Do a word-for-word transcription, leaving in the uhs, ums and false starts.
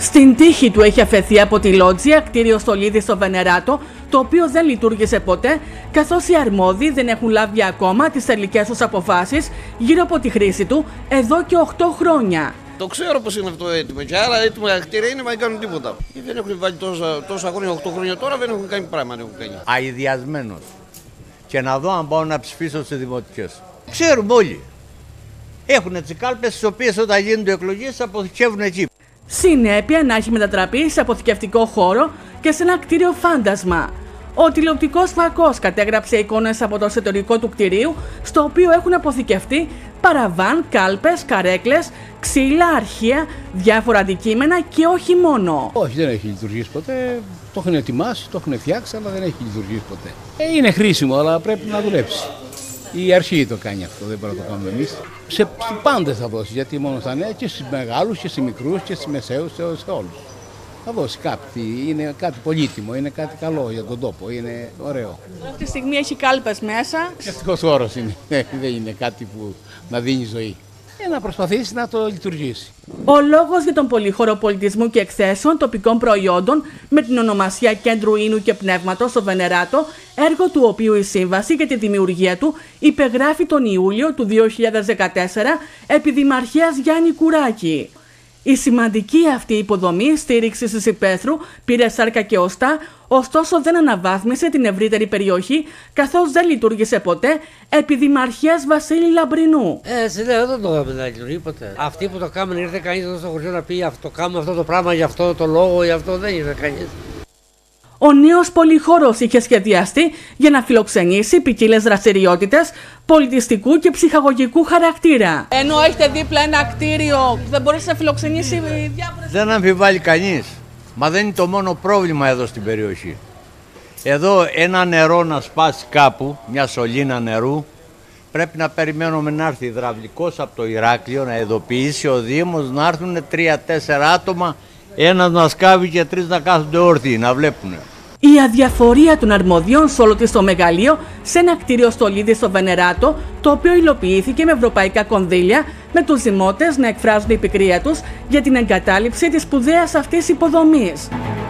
Στην τύχη του έχει αφαιθεί από τη Λότζια κτίριο στολίδι στο Βενεράτο, το οποίο δεν λειτουργήσε ποτέ, καθώς οι αρμόδιοι δεν έχουν λάβει ακόμα τις τελικές τους αποφάσεις γύρω από τη χρήση του εδώ και οκτώ χρόνια. Το ξέρω πως είναι αυτό το έτοιμο και άλλα έτοιμα κτίρια είναι, μα δεν κάνουν τίποτα. Δεν έχουν βάλει τόσα, τόσα χρόνια, οκτώ χρόνια τώρα δεν έχουν κάνει πράγμα. Δεν έχουν κάνει. Αηδιασμένος. Και να δω αν πάω να ψηφίσω σε δημοτικές. Ξέρουμε όλοι. Έχουν τις κάλπες στις οποίες όταν γίνονται εκλογές αποθηκεύουν εκεί. Συνέπεια να έχει μετατραπεί σε αποθηκευτικό χώρο και σε ένα κτίριο φάντασμα. Ο τηλεοπτικός φακός κατέγραψε εικόνες από το εσωτερικό του κτηρίου, στο οποίο έχουν αποθηκευτεί παραβάν, κάλπες, καρέκλες, ξύλα, αρχεία, διάφορα αντικείμενα και όχι μόνο. Όχι, δεν έχει λειτουργήσει ποτέ. Το έχουν ετοιμάσει, το έχουν φτιάξει, αλλά δεν έχει λειτουργήσει ποτέ. Ε, είναι χρήσιμο, αλλά πρέπει να δουλέψει. Η αρχή το κάνει αυτό, δεν μπορούμε να το κάνουμε εμείς. Σε πάντες θα δώσει, γιατί μόνο θα είναι και στους μεγάλους και στους μικρούς και στους μεσαίους, σε, σε όλους. Θα δώσει κάτι, είναι κάτι πολύτιμο, είναι κάτι καλό για τον τόπο, είναι ωραίο. Αυτή τη στιγμή έχει κάλπες μέσα. Ευτυχώς όρος είναι, δεν είναι κάτι που να δίνει ζωή. Ε, να προσπαθήσει να το λειτουργήσει. Ο λόγος για τον πολύχωρο πολιτισμού και εκθέσεων τοπικών προϊόντων με την ονομασία Κέντρου Ίνου και Πνεύματος στο Βενεράτο, έργο του οποίου η σύμβαση για τη δημιουργία του υπεγράφει τον Ιούλιο του δύο χιλιάδες δεκατέσσερα επί Δημαρχίας Γιάννη Κουράκη. Η σημαντική αυτή υποδομή στήριξης της υπαίθρου πήρε σάρκα και οστά, ωστόσο δεν αναβάθμισε την ευρύτερη περιοχή, καθώς δεν λειτουργήσε ποτέ επί Δημαρχίας Βασίλη Λαμπρινού. Έτσι λέω, δεν το είχαμε να λειτουργεί ποτέ. Αυτοί που το κάνουν, ήρθε κανείς εδώ στο χωριό να πει αυτό, κάνουμε αυτό το πράγμα για αυτό το λόγο, για αυτό δεν ήρθε κανείς. Ο νέος πολυχώρος είχε σχεδιαστεί για να φιλοξενήσει ποικίλες δραστηριότητες πολιτιστικού και ψυχαγωγικού χαρακτήρα. Ενώ έχετε δίπλα ένα κτίριο, δεν μπορείς να φιλοξενήσει διάφορες... Δεν αμφιβάλλει κανείς. Μα δεν είναι το μόνο πρόβλημα εδώ στην περιοχή. Εδώ ένα νερό να σπάσει κάπου, μια σωλήνα νερού, πρέπει να περιμένουμε να έρθει υδραυλικός από το Ηράκλειο, να ειδοποιήσει ο Δήμος, να έρθουν τρία-τέσσερα άτομα, ένας να σκάβει και τρεις να κάθονται όρθιοι, να βλέπουν. Η αδιαφορία των αρμοδιών σε όλο της το μεγαλείο, σε ένα κτίριο στολίδι στο Βενεράτο, το οποίο υλοποιήθηκε με ευρωπαϊκά κονδύλια, με τους δημότες να εκφράζουν την πικρία τους για την εγκατάλειψη της σπουδαίας αυτής υποδομής.